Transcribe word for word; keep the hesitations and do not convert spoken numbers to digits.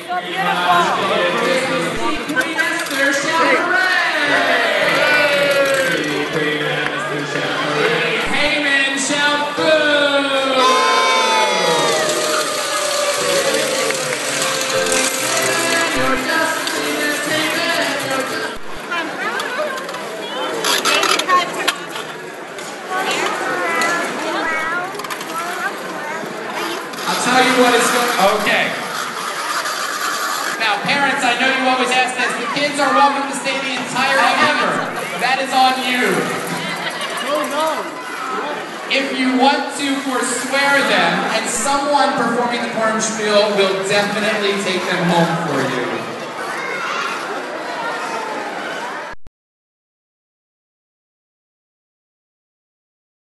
Tell you what it's going. Okay. Now, parents, I know you always ask this. The kids are welcome to stay the entire hour. That is on you. No, no. If you want to forswear them, and someone performing the Purim spiel will definitely take them home for you.